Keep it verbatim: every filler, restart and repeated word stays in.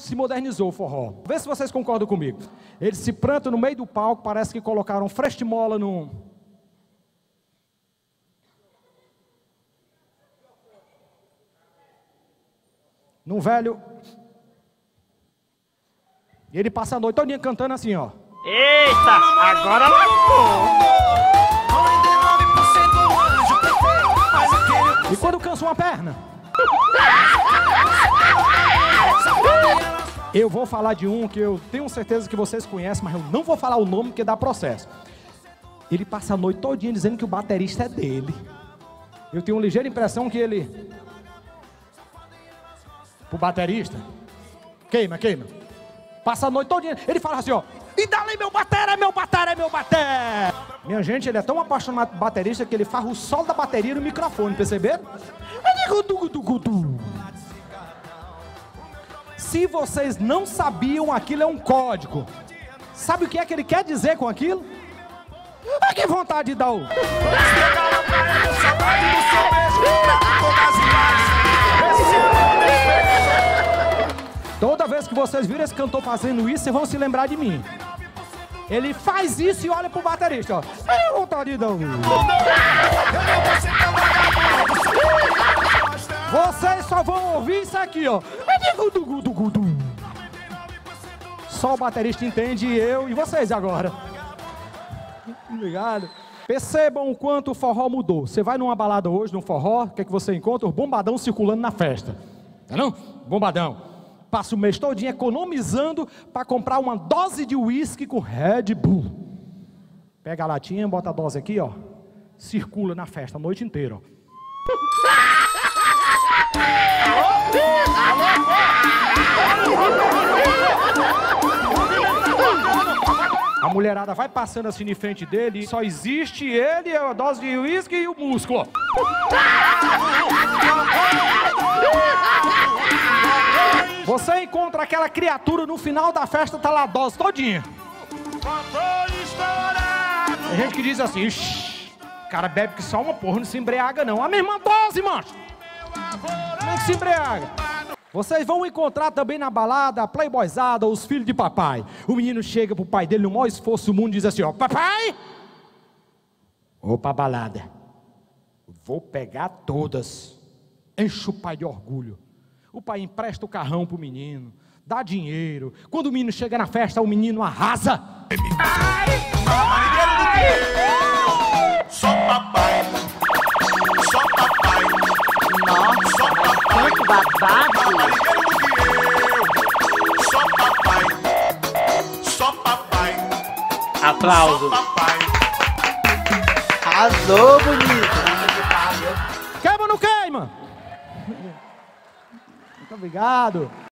se modernizou o forró. Vê se vocês concordam comigo. Ele se planta no meio do palco, parece que colocaram frestimola num... num velho... E ele passa a noite todinha cantando assim, ó. Eita, agora lascou. E quando cansa uma perna? Eu vou falar de um que eu tenho certeza que vocês conhecem, mas eu não vou falar o nome porque dá processo. Ele passa a noite todinha dizendo que o baterista é dele. Eu tenho uma ligeira impressão que ele... Pro baterista... Queima, queima. Passa a noite todinha. Ele fala assim, ó. E dali meu bater, é meu bater, é meu bater. Minha gente, ele é tão apaixonado por baterista que ele faz o solo da bateria no microfone, perceberam? Se vocês não sabiam, aquilo é um código. Sabe o que é que ele quer dizer com aquilo? Ah, que vontade de dar o... Toda vez que vocês viram esse cantor fazendo isso, vocês vão se lembrar de mim. Ele faz isso e olha pro baterista, ó. É vontade de dar o... Vocês só vão ouvir isso aqui, ó. Só o baterista entende, e eu e vocês agora. Obrigado. Percebam o quanto o forró mudou. Você vai numa balada hoje, num forró, o que é que você encontra? O bombadão circulando na festa. Não é não? Bombadão. Passa o mês todinho economizando para comprar uma dose de uísque com Red Bull. Pega a latinha, bota a dose aqui, ó. Circula na festa a noite inteira, ó. A mulherada vai passando assim em frente dele e só existe ele, a dose de uísque e o músculo. Você encontra aquela criatura no final da festa, tá lá a dose todinha. Tem gente que diz assim, ixi, o cara bebe que só uma porra, não se embriaga não. A mesma dose, macho. Como é que se embriaga? Vocês vão encontrar também na balada a playboyzada, os filhos de papai. O menino chega pro pai dele no maior esforço do mundo e diz assim, ó, papai, vou pra balada, vou pegar todas. Enche o pai de orgulho. O pai empresta o carrão pro menino, dá dinheiro. Quando o menino chega na festa, o menino arrasa. Ai, ai, só papai, só papai. Nossa, mas quanto babado. Só papai, só papai. Aplausos. Só papai. Arrasou, bonito. Queima ou não queima? Muito obrigado.